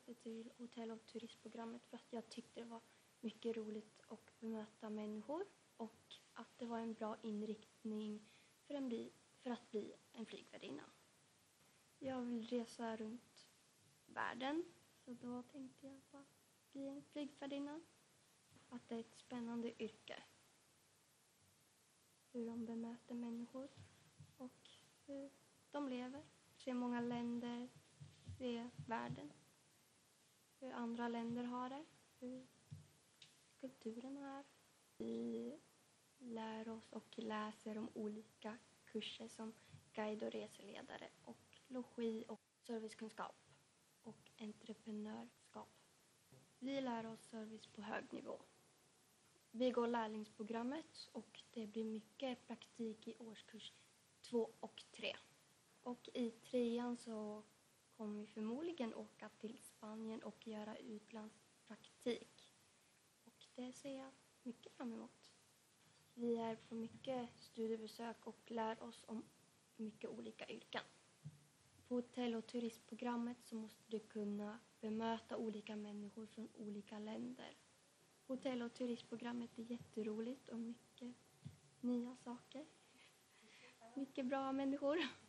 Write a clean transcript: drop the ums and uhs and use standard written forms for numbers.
sökte till hotell- och turistprogrammet för att jag tyckte det var mycket roligt att bemöta människor och att det var en bra inriktning för att bli en flygvärdinna. Jag vill resa runt världen, så då tänkte jag på att bli en flygvärdinna. Att det är ett spännande yrke. Hur de bemöter människor och hur de lever. Se många länder, se världen. Hur andra länder har det, hur kulturen är. Vi lär oss och läser om olika kurser som guide- och reseledare och logi- och servicekunskap och entreprenörskap. Vi lär oss service på hög nivå. Vi går lärlingsprogrammet och det blir mycket praktik i årskurs 2 och 3. Och i 3:an så kommer vi förmodligen åka till Spanien och göra utlandspraktik. Och det ser jag mycket fram emot. Vi är på mycket studiebesök och lär oss om mycket olika yrken. På hotell- och turistprogrammet så måste du kunna bemöta olika människor från olika länder. Hotell- och turistprogrammet är jätteroligt och mycket nya saker. Mycket bra människor.